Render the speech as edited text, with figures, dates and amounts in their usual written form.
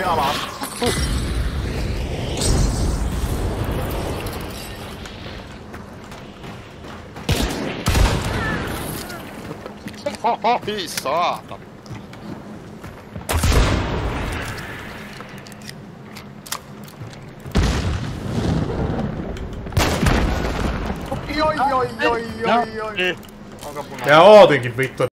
alas. Hyi saatana. Oi. Onko Ja ootinkin vittu.